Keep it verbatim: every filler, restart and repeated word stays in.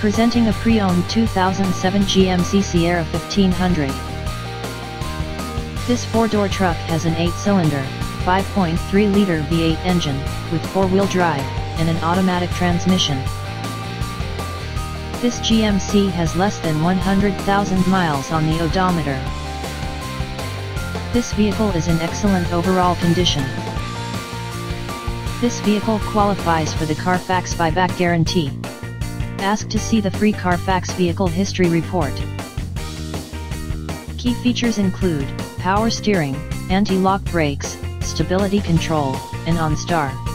Presenting a pre-owned two thousand seven G M C Sierra fifteen hundred. This four-door truck has an eight-cylinder, five point three liter V eight engine, with four-wheel drive, and an automatic transmission. This G M C has less than one hundred thousand miles on the odometer. This vehicle is in excellent overall condition. This vehicle qualifies for the CARFAX buyback guarantee. Ask to see the free CARFAX Vehicle History Report. Key features include power steering, anti-lock brakes, stability control, and OnStar.